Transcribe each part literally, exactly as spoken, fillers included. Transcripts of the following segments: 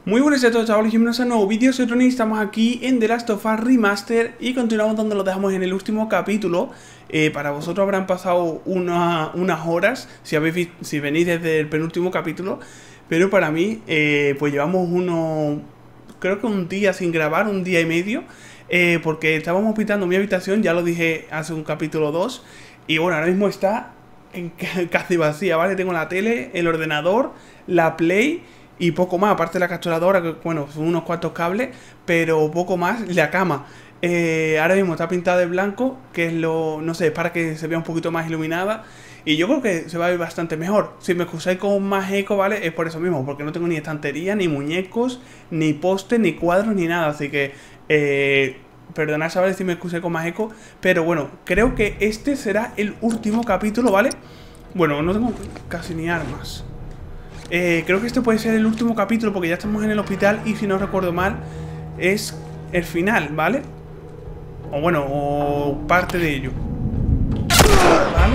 Muy buenas a todos, chavales, bienvenidos a un nuevo vídeo. Soy Ronnie, estamos aquí en The Last of Us Remaster y continuamos donde lo dejamos en el último capítulo. eh, Para vosotros habrán pasado una, unas horas si, habéis, si venís desde el penúltimo capítulo. Pero para mí, eh, pues llevamos uno, creo que un día sin grabar, un día y medio, eh, porque estábamos pintando mi habitación, ya lo dije hace un capítulo dos. Y bueno, ahora mismo está en casi vacía, ¿vale? Tengo la tele, el ordenador, la Play y poco más, aparte de la capturadora, que bueno, son unos cuantos cables, pero poco más, la cama. Eh, ahora mismo está pintada de blanco, que es lo, no sé, es para que se vea un poquito más iluminada. Y yo creo que se va a ver bastante mejor. Si me excusáis con más eco, ¿vale? Es por eso mismo, porque no tengo ni estantería, ni muñecos, ni postes, ni cuadros, ni nada. Así que, eh, perdonad, chavales, si me excusé con más eco. Pero bueno, creo que este será el último capítulo, ¿vale? Bueno, no tengo casi ni armas. Eh, creo que este puede ser el último capítulo porque ya estamos en el hospital y si no recuerdo mal es el final, ¿vale? O bueno, o parte de ello, ¿vale?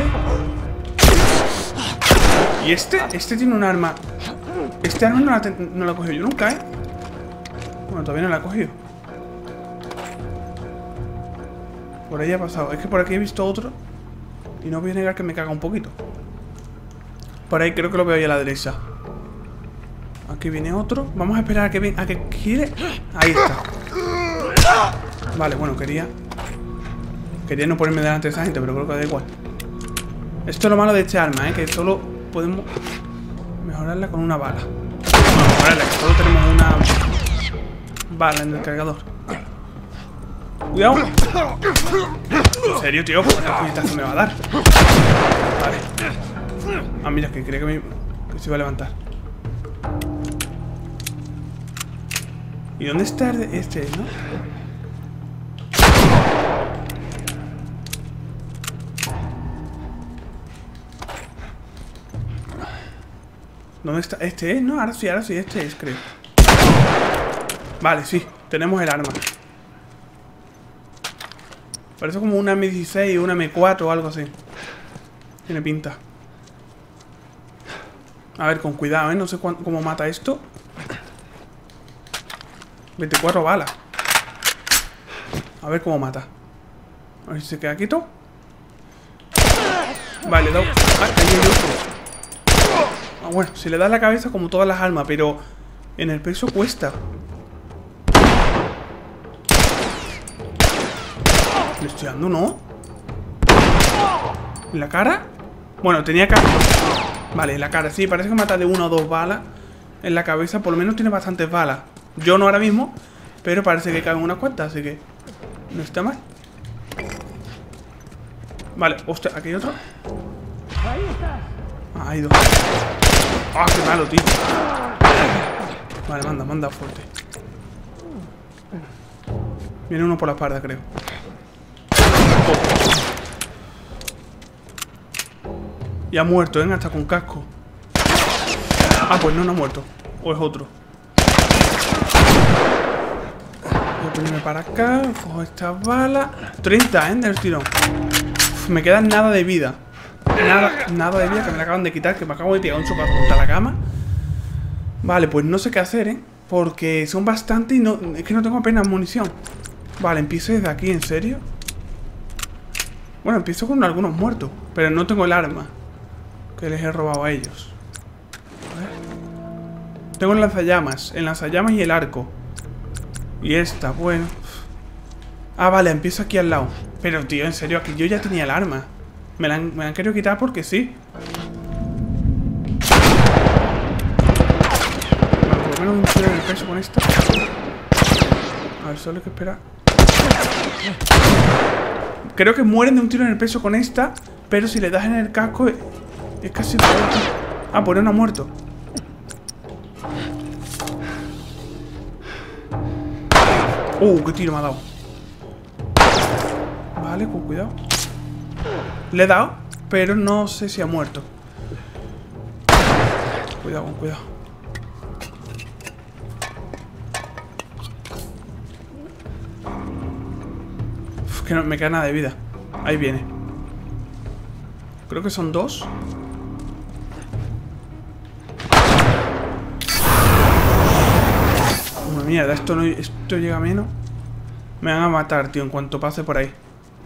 Y este, este tiene un arma. Este arma no la, no la he cogido yo nunca, ¿eh? Bueno, todavía no la he cogido. Por ahí ha pasado. Es que por aquí he visto otro y no voy a negar que me caga un poquito. Por ahí creo que lo veo ahí a la derecha. Aquí viene otro. Vamos a esperar a que venga, a que quiere. Ahí está. Vale, bueno, quería Quería no ponerme delante de esa gente, pero creo que da igual. Esto es lo malo de este arma, ¿eh? Que solo podemos mejorarla con una bala. No, mejorarla, que solo tenemos una bala en el cargador. Cuidado. En serio, tío, ¿cuántas puñetazos me va a dar? Vale. Ah, mira, que creo que, me, que se iba a levantar. ¿Y dónde está este, no? ¿Dónde está? ¿Este es? No, ahora sí, ahora sí, este es, creo. Vale, sí, tenemos el arma. Parece como una eme dieciséis o una eme cuatro o algo así. Tiene pinta. A ver, con cuidado, ¿eh? No sé cómo mata esto. veinticuatro balas. A ver cómo mata. A ver si se queda quieto. Vale, le he dado. Ah, cayó yo. Ah, bueno, si le das la cabeza como todas las armas, pero en el peso cuesta. Le estoy dando, ¿no? ¿En la cara? Bueno, tenía cara. Vale, en la cara, sí, parece que mata de una o dos balas. En la cabeza por lo menos tiene bastantes balas. Yo no ahora mismo, pero parece que caben unas cuantas, así que no está mal. Vale, hostia, aquí hay otro. Ah, hay dos. Ah, qué malo, tío. Vale, manda, manda fuerte. Viene uno por la espalda, creo. Oh. Y ha muerto, ¿eh? Hasta con casco. Ah, pues no, no ha muerto. O es otro. Voy a ponerme para acá. Cojo esta bala. treinta, ¿eh? Del tirón. Uf, me queda nada de vida. Nada, nada de vida que me la acaban de quitar. Que me acabo de tirar un chocazo contra la cama. Vale, pues no sé qué hacer, ¿eh? Porque son bastantes y no, es que no tengo apenas munición. Vale, empiezo desde aquí, ¿en serio? Bueno, empiezo con algunos muertos, pero no tengo el arma que les he robado a ellos. A ver. Tengo el lanzallamas, el lanzallamas y el arco. Y esta, bueno. Ah, vale, empiezo aquí al lado. Pero, tío, en serio, aquí yo ya tenía el arma. Me la han, me la han querido quitar porque sí. Bueno, por lo menos un tiro en el peso con esta. A ver, solo hay que esperar. Creo que mueren de un tiro en el peso con esta, pero si le das en el casco es, es casi... Ah, pues no ha muerto. Uh, qué tiro me ha dado. Vale, con cuidado. Le he dado, pero no sé si ha muerto. Cuidado, con cuidado. Uf, que no me queda nada de vida. Ahí viene. Creo que son dos. mierda, esto, no, esto llega menos. Me van a matar, tío, en cuanto pase por ahí.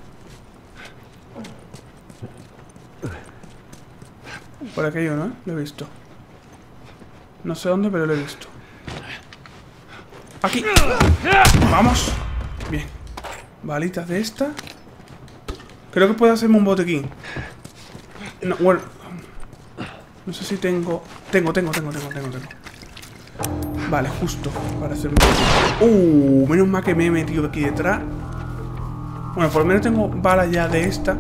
Por aquí hay uno, ¿eh? Lo he visto. No sé dónde, pero lo he visto. ¡Aquí! ¡Vamos! Bien. Balitas de esta. Creo que puedo hacerme un botequín. No, bueno. No sé si tengo... Tengo, tengo, tengo, tengo, tengo, tengo. Vale, justo para hacerme... ¡Uh! Menos mal que me he metido aquí detrás. Bueno, por lo menos tengo balas ya de esta.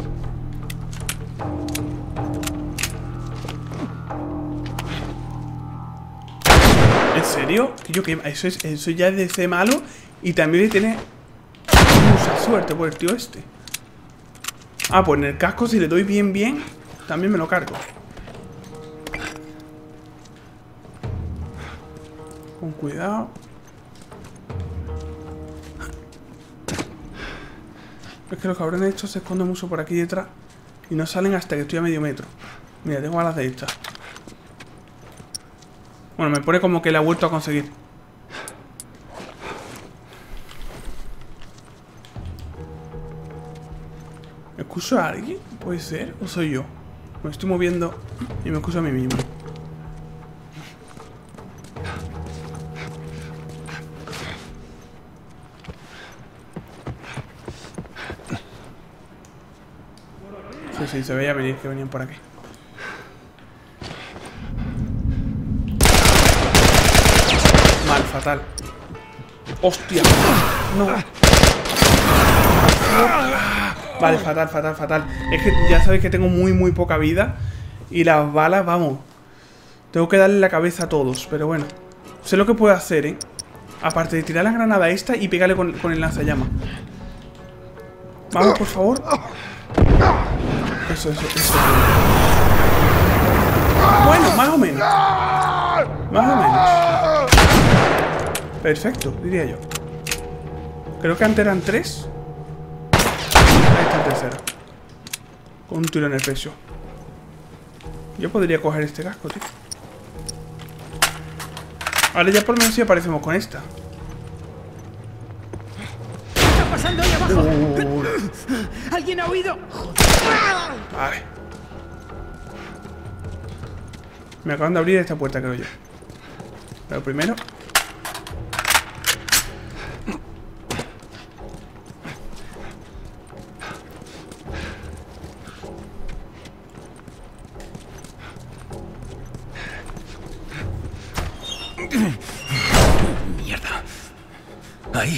¿En serio? Yo que eso, es, eso ya es de ese malo. Y también tiene mucha suerte por el tío este. Ah, pues en el casco si le doy bien bien también me lo cargo. Con cuidado. Es que los cabrones estos se esconden mucho por aquí detrás. Y no salen hasta que estoy a medio metro. Mira, tengo balas de estas. Bueno, me pone como que la he vuelto a conseguir. ¿Me escucho a alguien? ¿Puede ser? ¿O soy yo? Me estoy moviendo y me escucho a mí mismo. Sí, sí, se veía venir que venían por aquí. Mal, fatal. ¡Hostia! No. Vale, fatal, fatal, fatal. Es que ya sabéis que tengo muy, muy poca vida. Y las balas, vamos. Tengo que darle la cabeza a todos, pero bueno. Sé lo que puedo hacer, ¿eh? Aparte de tirar la granada esta y pegarle con, con el lanzallamas. Vamos, por favor. Eso, eso, eso. Bueno, más o menos. Más o menos. Perfecto, diría yo. Creo que antes eran tres. Ahí está el tercero. Con un tiro en el pecho. Yo podría coger este casco, tío. Ahora ya por lo menos si aparecemos con esta. ¿Qué está pasando ahí abajo? Uh. ¿Alguien ha oído? Vale. Me acaban de abrir esta puerta, creo yo. Pero primero... Mierda. Ahí.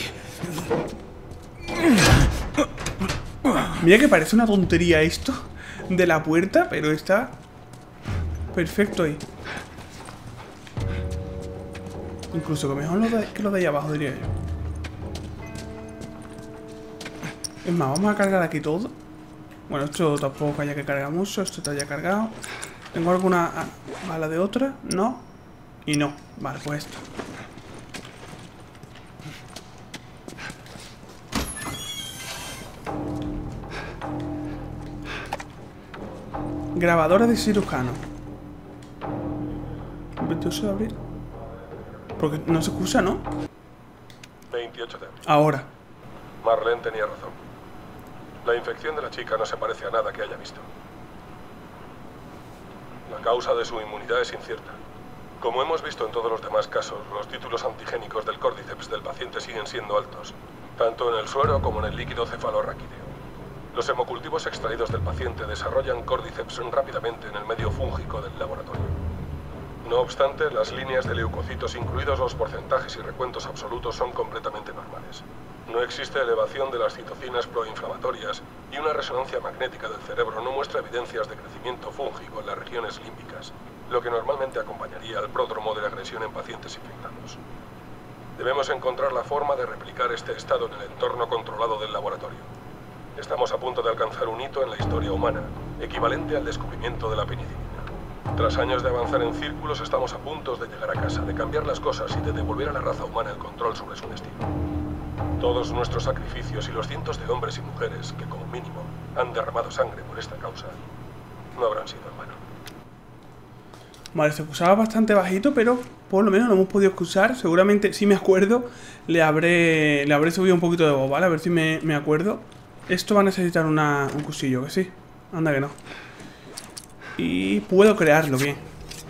Mira que parece una tontería esto de la puerta, pero está perfecto ahí. Incluso que mejor lo de, que lo de ahí abajo, diría yo. Es más, vamos a cargar aquí todo. Bueno, esto tampoco haya que cargar mucho. Esto está ya cargado. ¿Tengo alguna bala de otra? No. Y no. Vale, pues esto. Grabadora de cirujano. veintiocho de abril. Porque no se escucha, ¿no? veintiocho de abril. Ahora. Marlene tenía razón. La infección de la chica no se parece a nada que haya visto. La causa de su inmunidad es incierta. Como hemos visto en todos los demás casos, los títulos antigénicos del Cordyceps del paciente siguen siendo altos, tanto en el suero como en el líquido cefalorraquídeo. Los hemocultivos extraídos del paciente desarrollan Cordyceps rápidamente en el medio fúngico del laboratorio. No obstante, las líneas de leucocitos, incluidos los porcentajes y recuentos absolutos, son completamente normales. No existe elevación de las citocinas proinflamatorias y una resonancia magnética del cerebro no muestra evidencias de crecimiento fúngico en las regiones límbicas, lo que normalmente acompañaría al pródromo de la agresión en pacientes infectados. Debemos encontrar la forma de replicar este estado en el entorno controlado del laboratorio. Estamos a punto de alcanzar un hito en la historia humana, equivalente al descubrimiento de la penicilina. Tras años de avanzar en círculos, estamos a punto de llegar a casa, de cambiar las cosas y de devolver a la raza humana el control sobre su destino. Todos nuestros sacrificios y los cientos de hombres y mujeres que, como mínimo, han derramado sangre por esta causa, no habrán sido en vano. Vale, se escuchaba bastante bajito, pero por lo menos lo hemos podido escuchar. Seguramente, si me acuerdo, le habré le habré subido un poquito de voz, ¿vale? A ver si me, me acuerdo. Esto va a necesitar una, un cuchillo, que sí. Anda que no. Y puedo crearlo bien.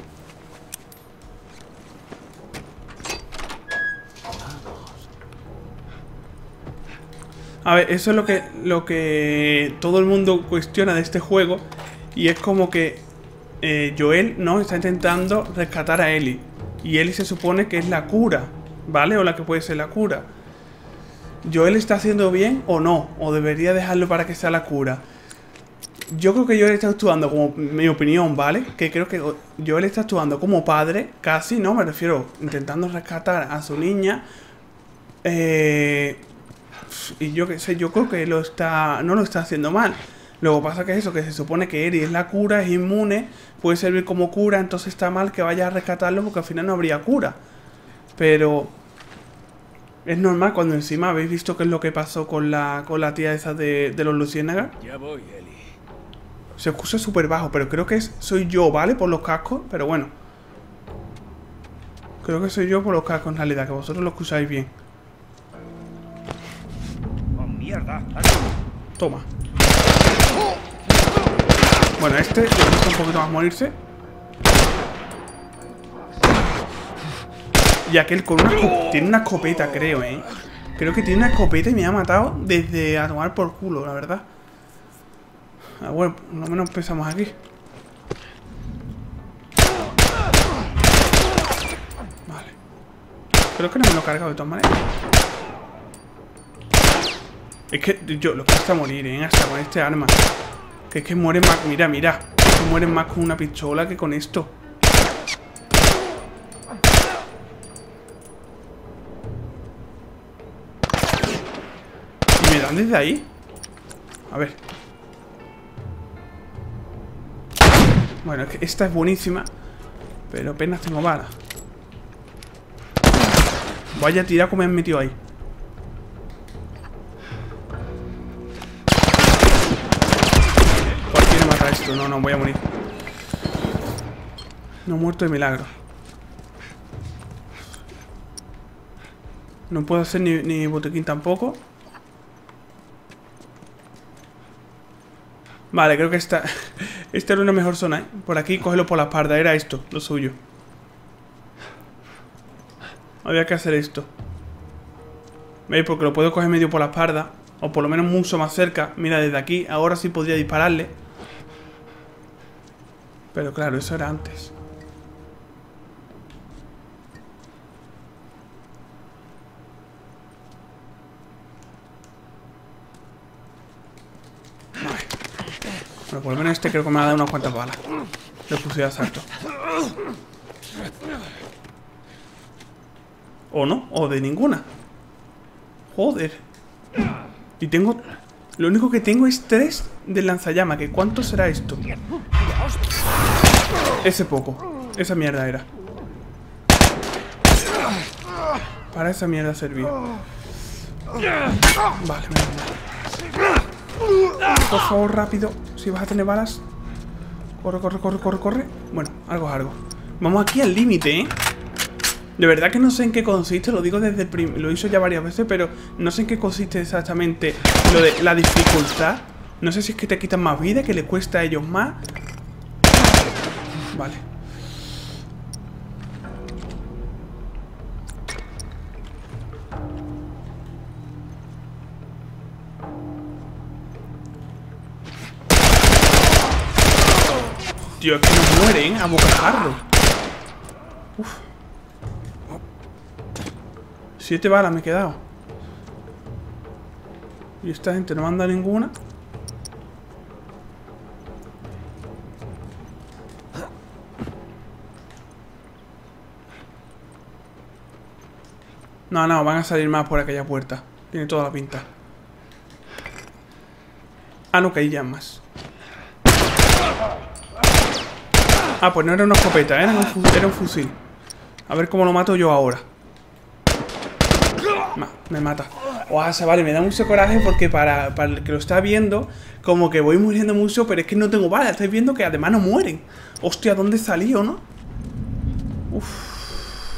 A ver, eso es lo que, lo que todo el mundo cuestiona de este juego. Y es como que eh, Joel, ¿no? Está intentando rescatar a Ellie. Y Ellie se supone que es la cura, ¿vale? O la que puede ser la cura. ¿Joel está haciendo bien o no? ¿O debería dejarlo para que sea la cura? Yo creo que Joel está actuando como... Mi opinión, ¿vale? Que creo que Joel está actuando como padre. Casi, ¿no? Me refiero, intentando rescatar a su niña. Eh... Y yo qué sé, yo creo que lo está no lo está haciendo mal. Luego pasa que eso, que se supone que Ellie es la cura, es inmune, puede servir como cura, entonces está mal que vaya a rescatarlo porque al final no habría cura. Pero es normal cuando encima habéis visto qué es lo que pasó con la, con la tía esa de, de los luciérnagas. Ya voy, Ellie. Se escucha súper bajo, pero creo que es, soy yo, ¿vale? Por los cascos, pero bueno. Creo que soy yo por los cascos en realidad, que vosotros lo escucháis bien. Mierda. Toma. Bueno, este le cuesta un poquito más morirse. Y aquel con una escopeta. Tiene una escopeta, creo, eh. Creo que tiene una escopeta y me ha matado desde a tomar por culo, la verdad. Ah, bueno, por lo menos empezamos aquí. Vale. Creo que no me lo he cargado de todas maneras. Es que yo lo que hasta morir, ¿eh? Hasta con este arma. Que es que mueren más... Mira, mira. Que mueren más con una pistola que con esto. ¿Y me dan desde ahí? A ver. Bueno, es que esta es buenísima. Pero apenas tengo balas. Vaya tiraco me han metido ahí. Esto, no, no, voy a morir. No he muerto de milagro. No puedo hacer ni, ni botequín tampoco. Vale, creo que esta Esta era una mejor zona, ¿eh? Por aquí, cógelo por la espalda. Era esto, lo suyo. Había que hacer esto. ¿Veis? Porque lo puedo coger medio por la espalda. O por lo menos mucho más cerca. Mira, desde aquí, ahora sí podría dispararle. Pero claro, eso era antes. Vale. Bueno, por lo menos este creo que me ha dado unas cuantas balas. Le puse de asalto. O no, o de ninguna. Joder. Y tengo... Lo único que tengo es tres de lanzallamas. ¿Que cuánto será esto? Ese poco. Esa mierda era. Para esa mierda servía. Vale, venga. Por favor, rápido. Si vas a tener balas. Corre, corre, corre, corre, corre. Bueno, algo es algo. Vamos aquí al límite, ¿eh? De verdad que no sé en qué consiste. Lo digo desde el prim... Lo hizo ya varias veces, pero no sé en qué consiste exactamente lo de la dificultad. No sé si es que te quitan más vida, que le cuesta a ellos más. Vale. Tío, es que no mueren a bocajarro. Uf. Siete balas me he quedado. Y esta gente no manda ninguna. No, no, van a salir más por aquella puerta. Tiene toda la pinta. Ah, no, que hay ya más. Ah, pues no era una escopeta, era un, era un fusil. A ver cómo lo mato yo ahora. Ma, me mata. Oh, se vale, me da mucho coraje porque para, para el que lo está viendo, como que voy muriendo mucho, pero es que no tengo balas. Estáis viendo que además no mueren. Hostia, ¿dónde salió, no? Uff.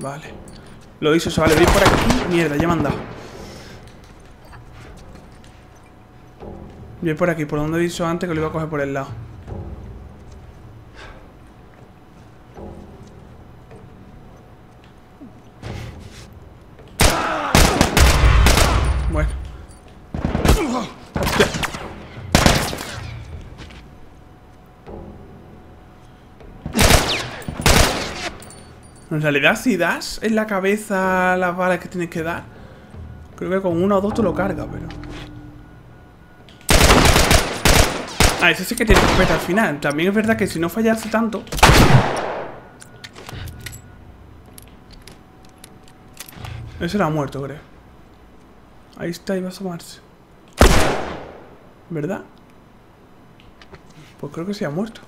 Vale. Lo hizo, vale, voy por aquí. Mierda, ya me han dado. Voy por aquí, por donde he dicho antes que lo iba a coger por el lado. Bueno. Hostia. En realidad, si das en la cabeza las balas que tienes que dar, creo que con una o dos te lo carga, pero... Ah, ese sí que tiene escopeta al final. También es verdad que si no fallase tanto... Ese era muerto, creo. Ahí está, iba a asomarse. ¿Verdad? Pues creo que sí ha muerto.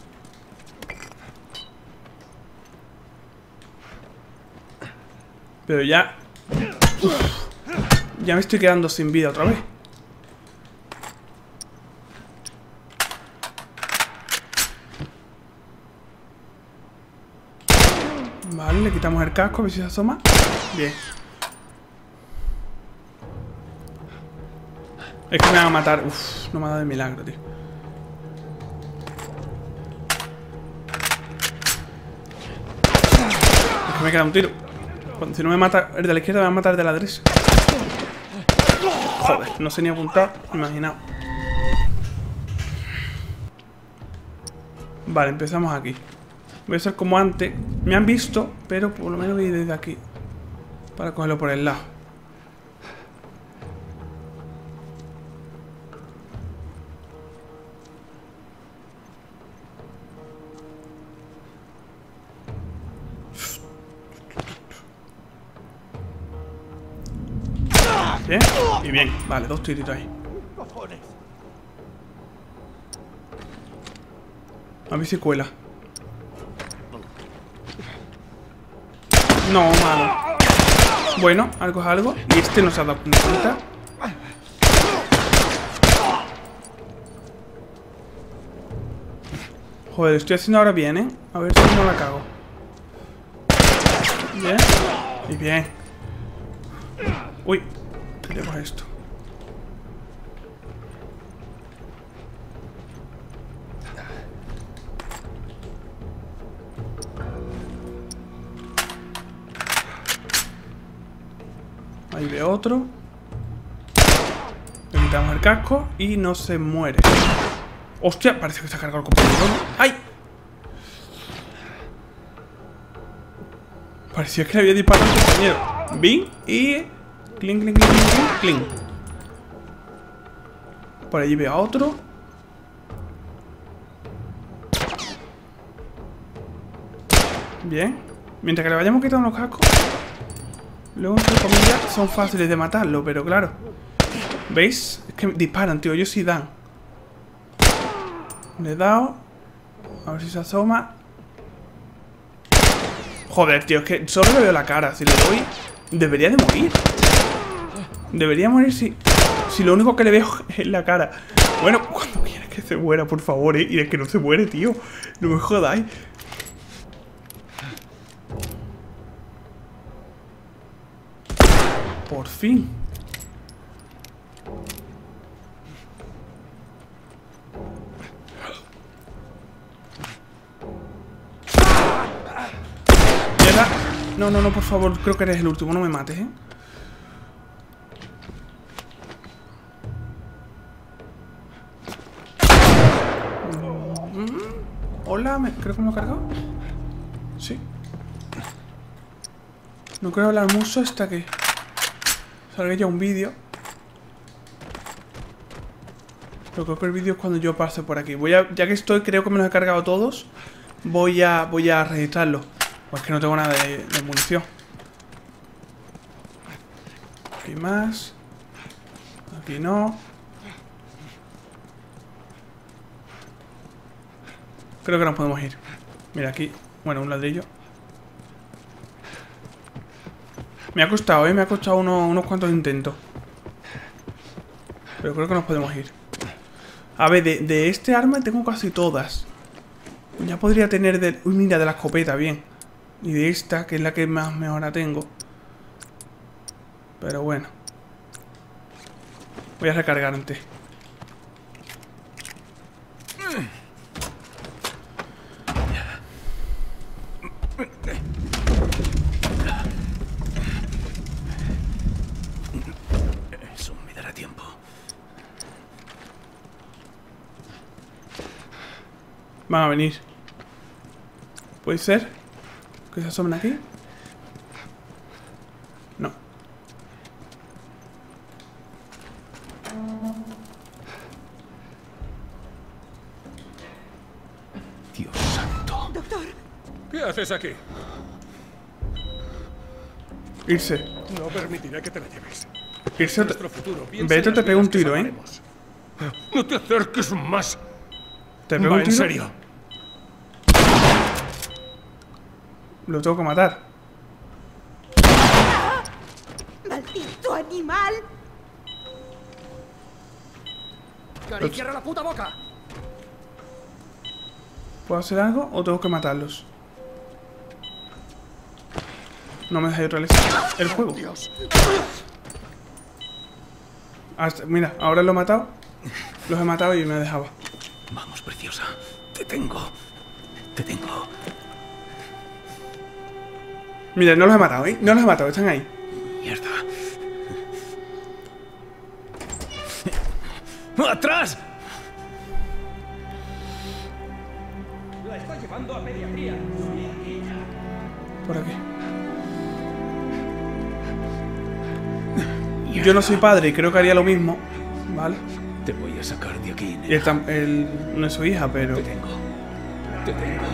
Pero ya... Uf, ya me estoy quedando sin vida otra vez. Vale, le quitamos el casco, a ver si se asoma. Bien. Es que me van a matar. Uf, no me ha dado de milagro, tío. Es que me queda un tiro. Cuando, si no me mata el de la izquierda, me va a matar el de la derecha. Joder, no sé ni apuntar. Imaginado. Vale, empezamos aquí. Voy a hacer como antes. Me han visto, pero por lo menos voy desde aquí para cogerlo por el lado. Bien, y bien. Vale, dos tiritos ahí. A ver si cuela. No, malo. Bueno, algo es algo. Y este no se ha dado cuenta. Joder, estoy haciendo ahora bien, ¿eh? A ver si no la cago. Bien. Y bien. Uy. Tenemos esto. Ahí veo otro. Le quitamos el casco y no se muere. ¡Hostia! Parece que se ha cargado el compañero. ¡Ay! Parecía que le había disparado al compañero. Bing y... Cling, cling, cling, cling, cling. Por allí veo a otro. Bien. Mientras que le vayamos quitando los cascos, luego, entre comillas, son fáciles de matarlo, pero claro. ¿Veis? Es que disparan, tío. Ellos sí dan. Le he dado. A ver si se asoma. Joder, tío. Es que solo le veo la cara. Si le doy, debería de morir. Debería morir si... Si lo único que le veo es la cara. Bueno, cuando quieras que se muera, por favor, ¿eh? Y es que no se muere, tío. No me jodáis. Por fin. Mierda. No, no, no, por favor. Creo que eres el último. No me mates, ¿eh? Hola, me... creo que me lo he cargado. Sí. No quiero hablar mucho hasta que salga ya un vídeo. Pero creo que el vídeo es cuando yo pase por aquí. Voy a, ya que estoy, creo que me los he cargado todos. Voy a, voy a registrarlo. Pues que no tengo nada de, de munición. Aquí más. Aquí no. Creo que nos podemos ir. Mira aquí. Bueno, un ladrillo. Me ha costado, ¿eh? Me ha costado uno, unos cuantos intentos. Pero creo que nos podemos ir. A ver, de, de este arma tengo casi todas. Ya podría tener de... Uy, mira, de la escopeta, bien. Y de esta, que es la que más mejora tengo. Pero bueno. Voy a recargar antes. Eso me dará tiempo. Van a venir. ¿Puede ser? ¿Que se asomen aquí? No. Dios santo. Doctor, ¿Qué haces aquí? Irse. No permitiré que te la lleves. Irse. Te... Nuestro futuro. Piensa Beto en te las pega un vidas que tiro, ¿eh? salvaremos. No te acerques más. Te pega Va, un en tiro. serio. Lo tengo que matar. maldito animal. Cari, cierra la puta boca. ¿Puedo hacer algo o tengo que matarlos? No me deja neutralizar el juego. Dios. Hasta- mira, ahora lo he matado. Los he matado y me dejaba. Vamos, preciosa. Te tengo. Te tengo. Mira, no los he matado, ¿eh? No los he matado, están ahí. Mierda. ¡Atrás! La está llevando a pediatría. Por aquí. Yo no soy padre y creo que haría lo mismo. ¿Vale? Te voy a sacar de aquí. Y él, tam- él no es su hija, pero... Te tengo. Te tengo.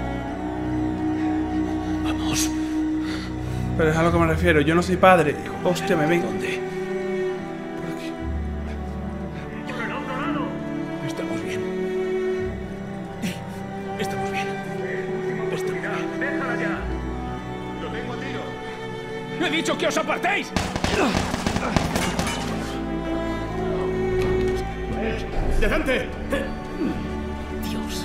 Vamos. Pero es a lo que me refiero. Yo no soy padre. Hostia, me ven. ¿Dónde? Por aquí. Estamos bien. Estamos bien. Estamos bien. ¡Déjala ya! ¡Lo tengo a tiro! ¡He dicho que os apartéis! ¡Delante! Dios.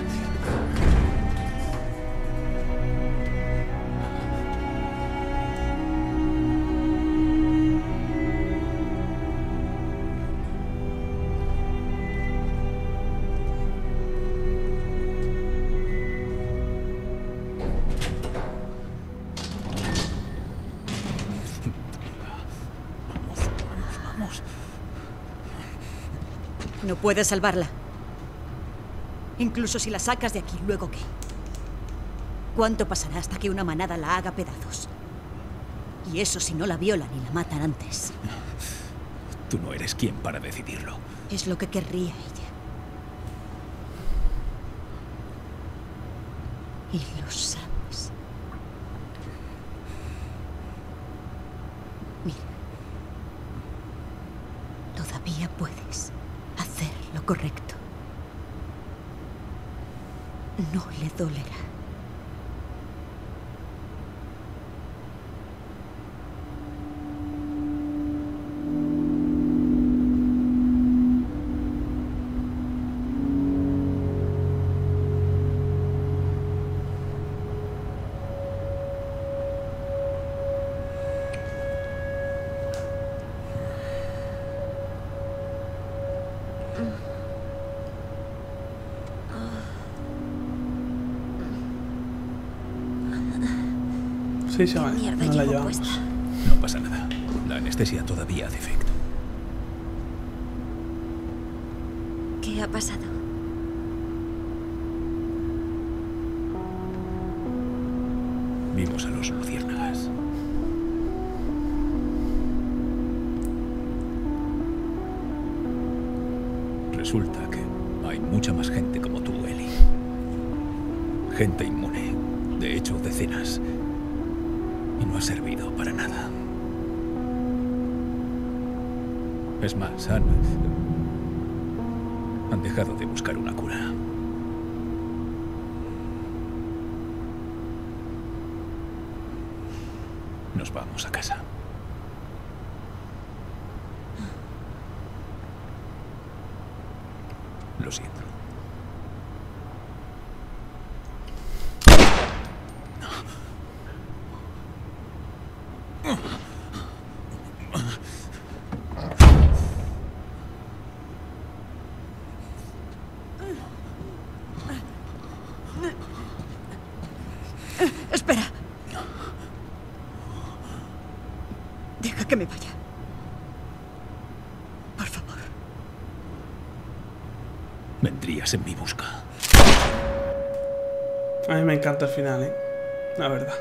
Vamos, vamos, vamos. No puedes salvarla. Incluso si la sacas de aquí, ¿luego qué? ¿Cuánto pasará hasta que una manada la haga pedazos? Y eso si no la violan y la matan antes. Tú no eres quien para decidirlo. Es lo que querría ella. Y lo sabes. Mira. Todavía puedes hacer lo correcto. No le dolerá. Sí, se va. Mierda, No la llevo llevamos. puesta. No pasa nada. La anestesia todavía hace efecto. ¿Qué ha pasado? Vimos a los luciérnagas. Resulta que hay mucha más gente como tú, Ellie. Gente inmune. De hecho, decenas. Y no ha servido para nada. Es más, han... han dejado de buscar una cura. Nos vamos a casa. Lo siento. vendrías en mi busca. A mí me encanta el final, ¿eh? La verdad.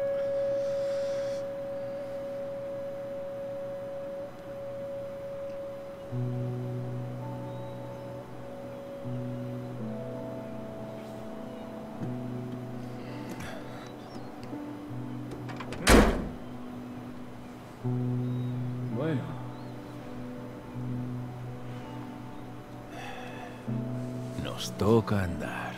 Bueno. Nos toca andar.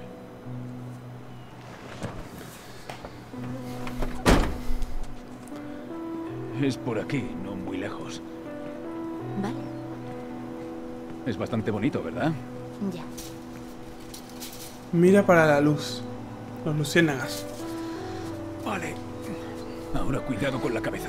Es por aquí, no muy lejos. Vale, Es bastante bonito, ¿verdad? ya. Mira para la luz. Los luciérnagas. Vale. Ahora cuidado con la cabeza.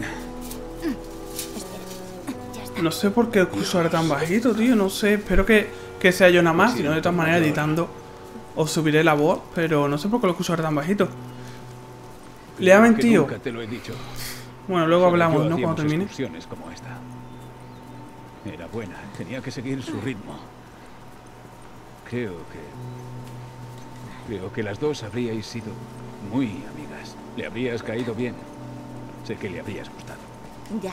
Espera, ya está. No sé por qué el curso era tan bajito, tío. No sé, espero que, que sea yo nada más. Si no, de todas maneras, editando os subiré la voz. Pero no sé por qué el curso era tan bajito. Leamen, Que tío. Nunca te lo he dicho. Bueno, luego Solo hablamos, yo ¿no? hacíamos Cuando termine. excursiones como esta. Era buena, tenía que seguir su ritmo. Creo que... Creo que las dos habríais sido muy amigas. Le habrías caído bien. Sé que le habrías gustado. Ya.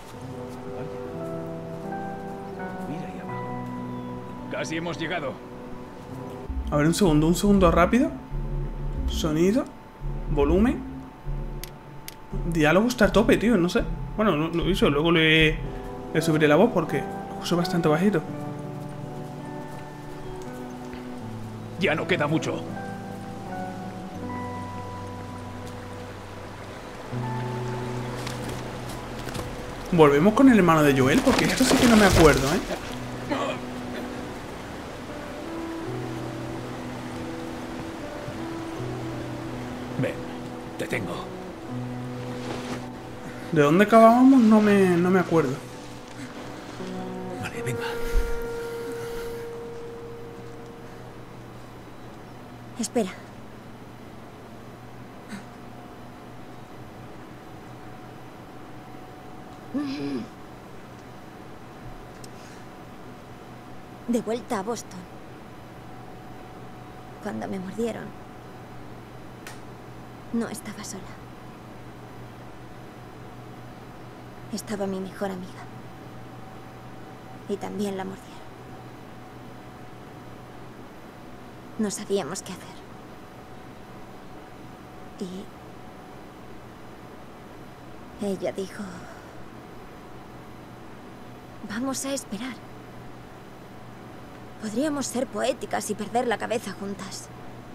Mira ahí abajo. Casi hemos llegado. A ver, un segundo, un segundo rápido. Sonido. Volumen. Diálogo está a tope, tío, no sé. Bueno, lo, lo hizo, luego le, le subiré la voz porque lo puso bastante bajito. Ya no queda mucho. Volvemos con el hermano de Joel, porque esto sí que no me acuerdo, ¿eh? Ven, te tengo. ¿De dónde acabábamos? No me, no me acuerdo. Vale, venga. Espera. De vuelta a Boston. Cuando me mordieron, no estaba sola. Estaba mi mejor amiga. Y también la mordieron. No sabíamos qué hacer. Y ella dijo... Vamos a esperar. Podríamos ser poéticas y perder la cabeza juntas.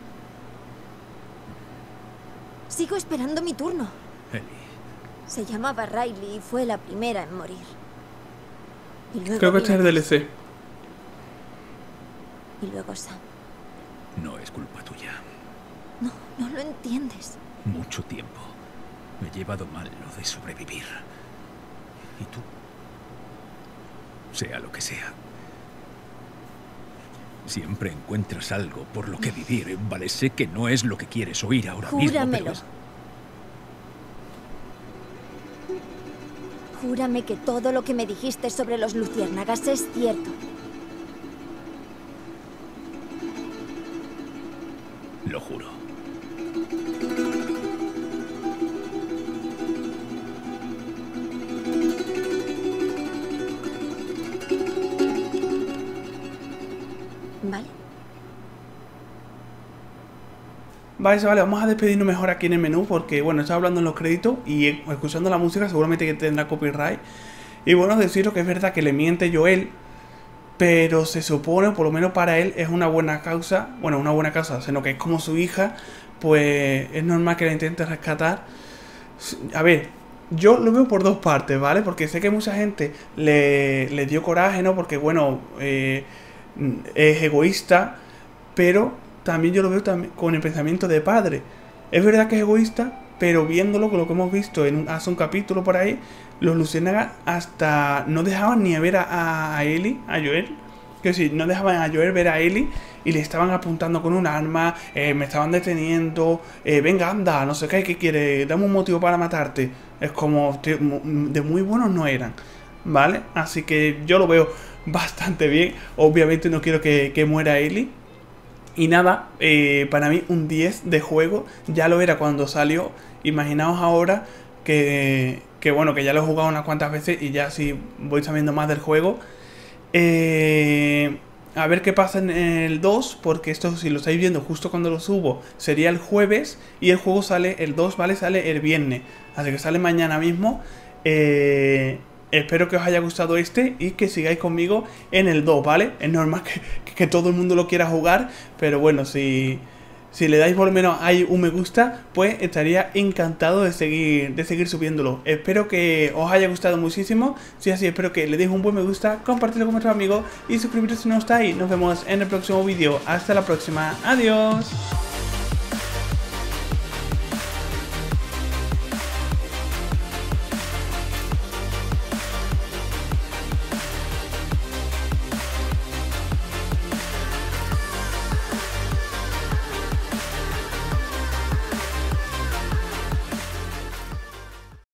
Sigo esperando mi turno. Ellie. Se llamaba Riley y fue la primera en morir. Y luego Creo que este es vino el D L C. Y luego Sam. No es culpa tuya. No, no lo entiendes. Mucho tiempo. Me he llevado mal lo de sobrevivir. ¿Y tú? Sea lo que sea. Siempre encuentras algo por lo que vivir. Vale, sé que no es lo que quieres oír ahora mismo. Júramelo. Pero es- Júrame que todo lo que me dijiste sobre los luciérnagas es cierto. Lo juro. ¿Vale? Vale, vale, vamos a despedirnos mejor aquí en el menú porque, bueno, estaba hablando en los créditos y eh, escuchando la música seguramente que tendrá copyright. Y bueno, deciros que es verdad que le miente Joel, pero se supone, por lo menos para él, es una buena causa. Bueno, una buena causa, sino que es como su hija, pues es normal que la intente rescatar. A ver, yo lo veo por dos partes, ¿vale? Porque sé que mucha gente le, le dio coraje, ¿no? Porque, bueno, eh, es egoísta, pero también yo lo veo también con el pensamiento de padre. Es verdad que es egoísta, pero viéndolo con lo que hemos visto en un, hace un capítulo por ahí, los luciérnagas hasta no dejaban ni a ver a, a Ellie, a Joel. Que sí, no dejaban a Joel ver a Ellie y le estaban apuntando con un arma, eh, me estaban deteniendo, eh, venga, anda, no sé qué, ¿qué quiere? Dame un motivo para matarte. Es como, tío, de muy buenos no eran, ¿vale? Así que yo lo veo bastante bien. Obviamente no quiero que, que muera Ellie. Y nada, eh, para mí un diez de juego. Ya lo era cuando salió. Imaginaos ahora que, que bueno, que ya lo he jugado unas cuantas veces y ya sí voy sabiendo más del juego. Eh, a ver qué pasa en el dos, porque esto, si lo estáis viendo justo cuando lo subo, sería el jueves y el juego sale el dos, ¿vale? Sale el viernes, así que sale mañana mismo. Eh, espero que os haya gustado este y que sigáis conmigo en el dos, ¿vale? Es normal que, que todo el mundo lo quiera jugar, pero bueno, si... Si le dais por lo menos ahí un me gusta, pues estaría encantado de seguir, de seguir subiéndolo. Espero que os haya gustado muchísimo. Si es así, espero que le deis un buen me gusta, compartirlo con vuestros amigos y suscribiros si no estáis. Nos vemos en el próximo vídeo. Hasta la próxima. Adiós.